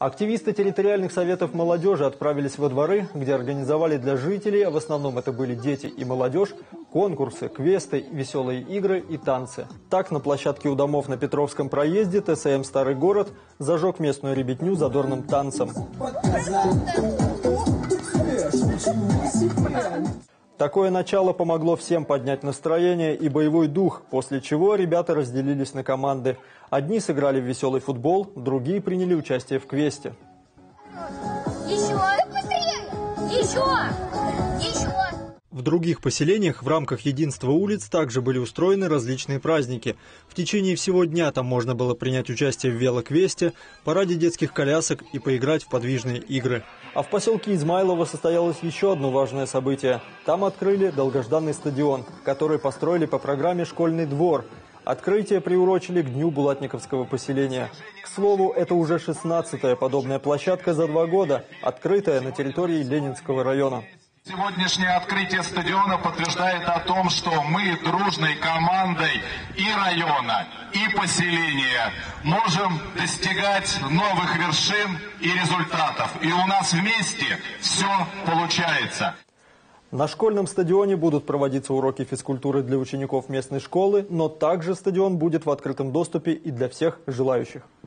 Активисты территориальных советов молодежи отправились во дворы, где организовали для жителей, а в основном это были дети и молодежь, конкурсы, квесты, веселые игры и танцы. Так, на площадке у домов на Петровском проезде ТСМ «Старый город» зажег местную ребятню задорным танцем. Такое начало помогло всем поднять настроение и боевой дух, после чего ребята разделились на команды. Одни сыграли в веселый футбол, другие приняли участие в квесте. Еще! Еще! Еще! В других поселениях в рамках единства улиц также были устроены различные праздники. В течение всего дня там можно было принять участие в велоквесте, параде детских колясок и поиграть в подвижные игры. А в поселке Измайлово состоялось еще одно важное событие. Там открыли долгожданный стадион, который построили по программе «Школьный двор». Открытие приурочили к Дню Булатниковского поселения. К слову, это уже 16-я подобная площадка за 2 года, открытая на территории Ленинского района. Сегодняшнее открытие стадиона подтверждает о том, что мы дружной командой и района, и поселения можем достигать новых вершин и результатов. И у нас вместе все получается. На школьном стадионе будут проводиться уроки физкультуры для учеников местной школы, но также стадион будет в открытом доступе и для всех желающих.